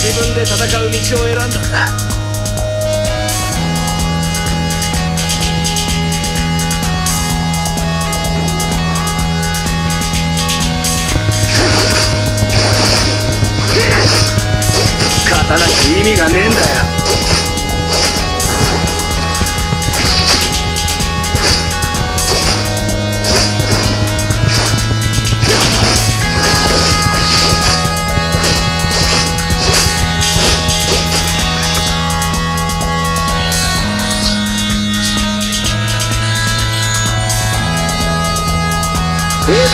自分で戦う道を選んだんだ。勝たなきゃ意味がねえんだよ。いいぜ。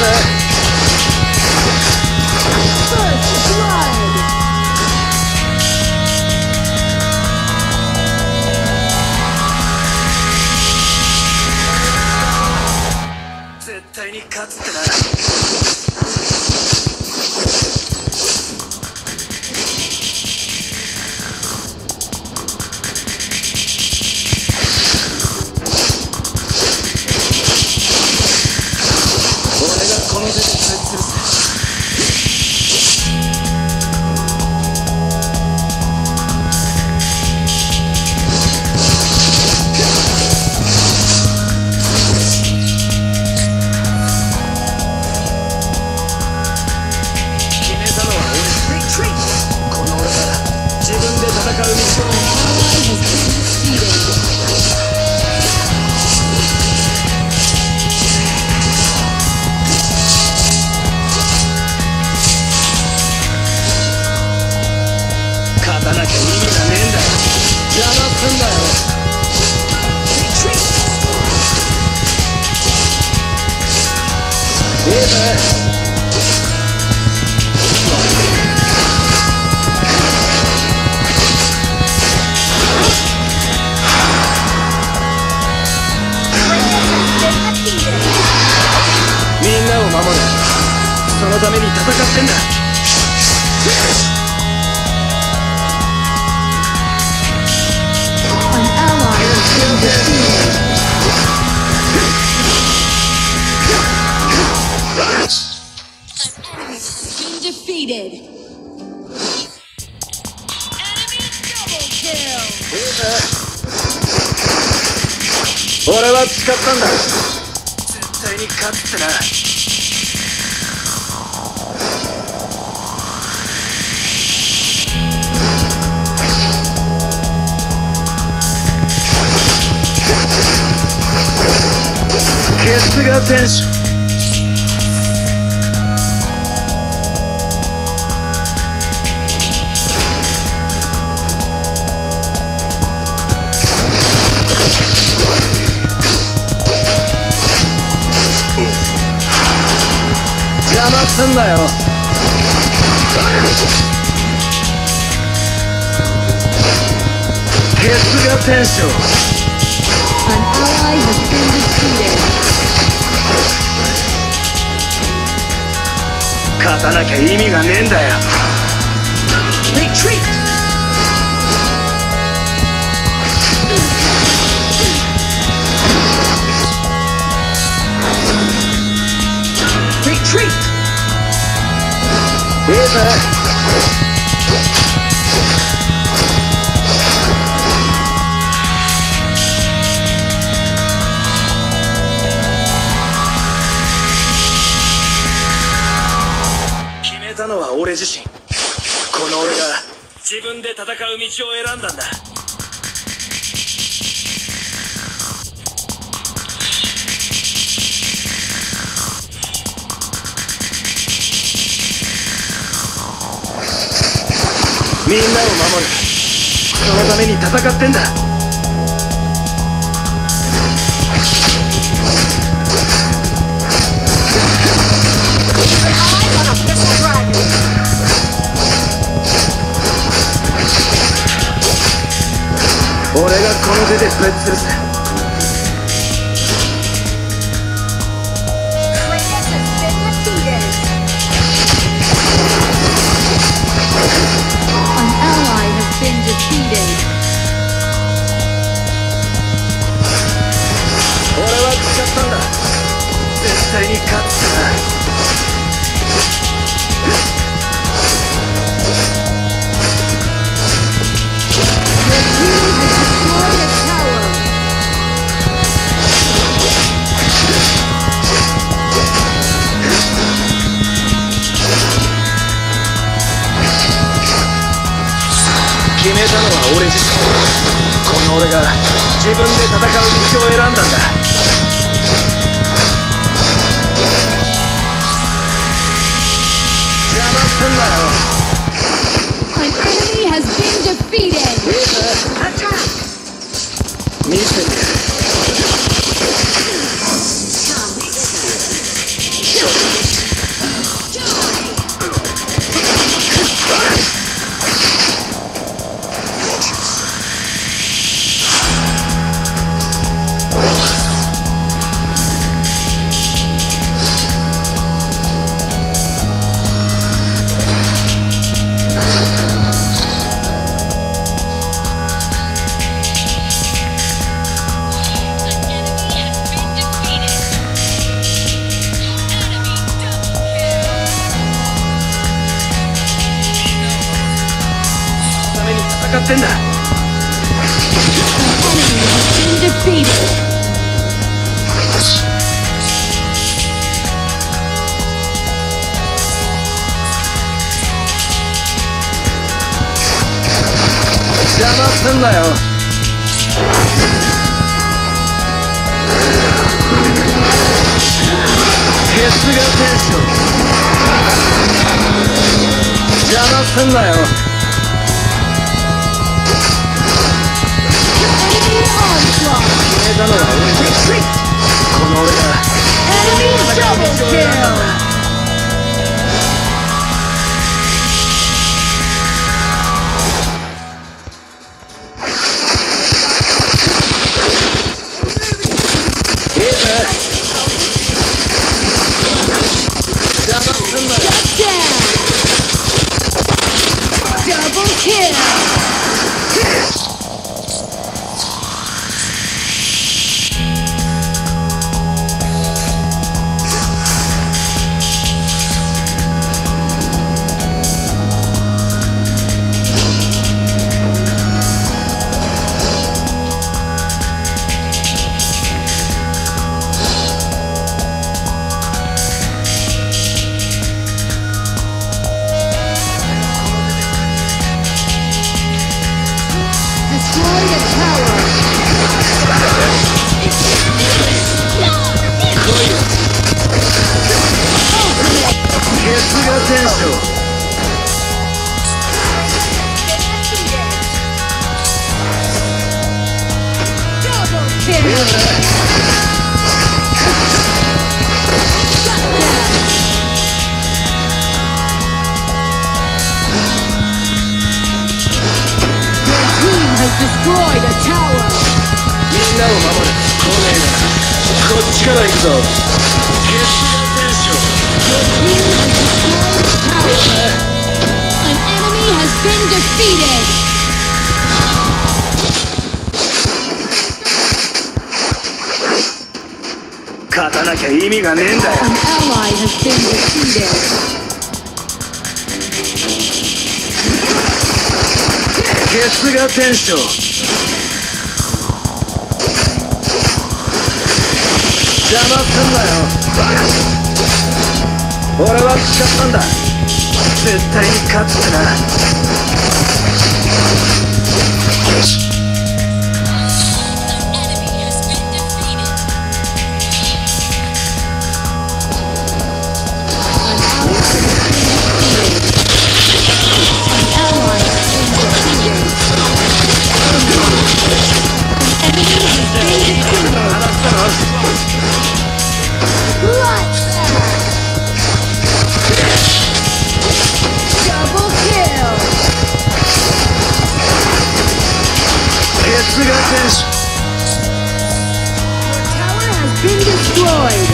絶対に勝つってな。この手で制するぜ。決めたのは俺。この俺が自分で戦う道を。勝たなきゃ意味がねえんだよ。邪魔すんだよ。いいぜ。みんなを守る。そのために戦ってんだ。俺は誓ったんだ。絶対に勝つってな。ケツが天使。邪魔すんなよ。ケツが天使。勝たなきゃ意味がねえんだよ。Retreat! Retreat! いいぜ。決めたのは俺自身。この俺が自分で戦う道を選んだんだ。みんなを守る。そのために戦ってんだ。俺がこの手でぶっ潰す。俺は誓ったんだ。絶対に勝つから。 決めたのは俺自身。この俺が自分で戦う道を選んだんだ。邪魔すんなよ。 An enemy has been defeated. 見せてやる。戦ってんだ。邪魔すんなよ。ケツがテンション。邪魔すんなよ。決めたのは俺だ。この俺が戦う道を選んだんだ。いいぜ。邪魔すんなよ。 Double kill. Destroyed a tower. みんなを守る。来ねえな。こっちから行くぞ。ゲストテンション。 An enemy has been defeated. 勝たなきゃ意味がねえんだよ。 An ally has been defeated. ゲスがテンション。邪魔すんなよ。俺は誓ったんだ。絶対に勝つってな。 Been destroyed.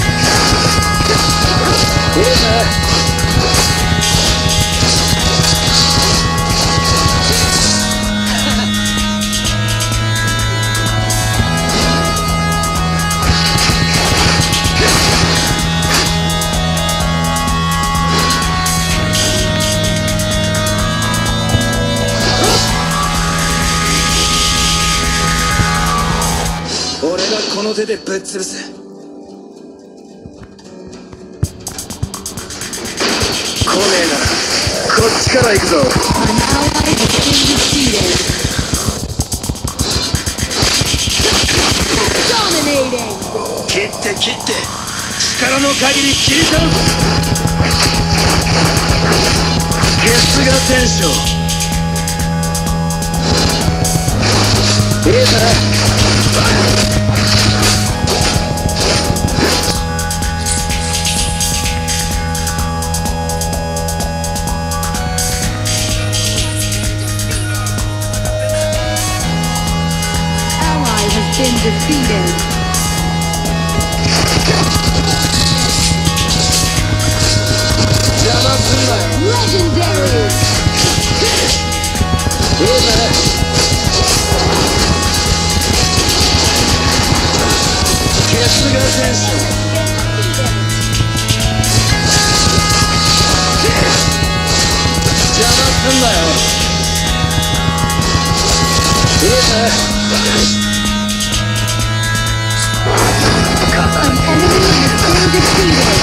俺がこの手でぶっ潰す。来ねえならこっちから行くぞ。 An ally has been defeated. って切って力の限り切り倒す。ゲスが天将。いいか。 Been defeated. Legendary. An enemy has been defeated.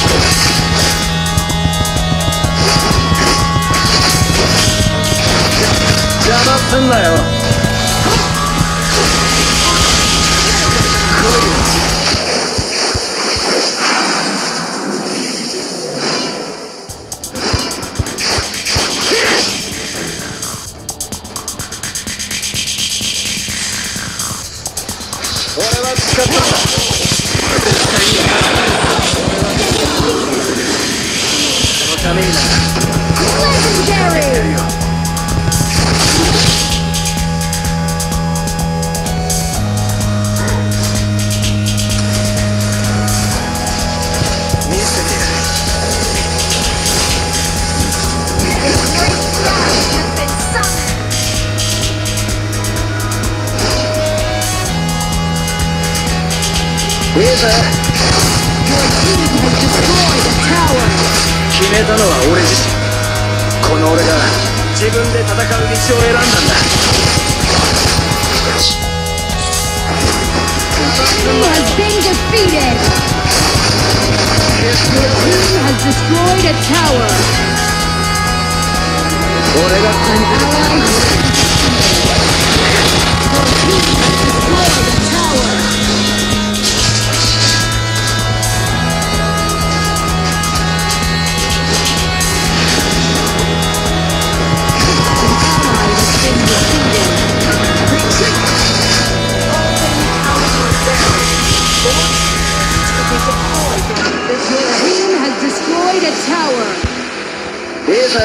Legendary. Your team has destroyed a tower. 決めたのは俺自身。この俺が自分で戦う道を選んだんだ。 Enemy has been defeated. Your team has destroyed a tower. 俺が An ally has been defeated. Your team has destroyed a tower. Destroyed a tower. いいぜ。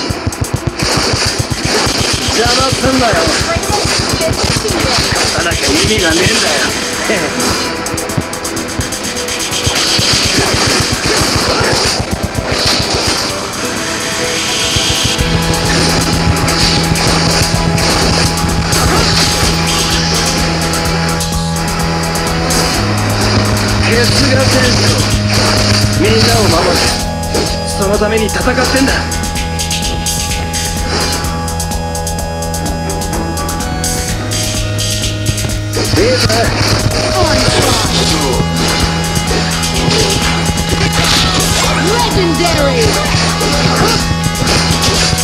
邪魔すんなよ。勝たなきゃ意味がねえんだよ。ゲスが天使。みんなを守る。そのために戦ってんだ。いいぜ。 Legendary.